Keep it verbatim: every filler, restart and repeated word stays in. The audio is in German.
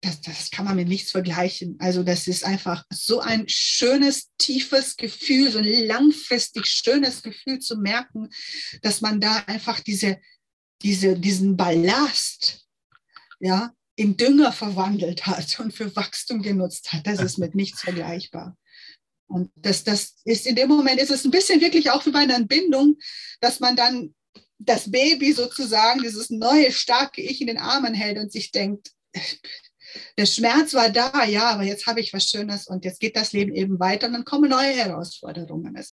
das, das kann man mit nichts vergleichen. Also das ist einfach so ein schönes, tiefes Gefühl, so ein langfristig schönes Gefühl zu merken, dass man da einfach diese, diese, diesen Ballast, ja, in Dünger verwandelt hat und für Wachstum genutzt hat. Das ist mit nichts vergleichbar. Und das, das ist in dem Moment, ist es ein bisschen wirklich auch wie bei einer Entbindung, dass man dann das Baby sozusagen, dieses neue, starke Ich in den Armen hält und sich denkt, der Schmerz war da, ja, aber jetzt habe ich was Schönes und jetzt geht das Leben eben weiter und dann kommen neue Herausforderungen.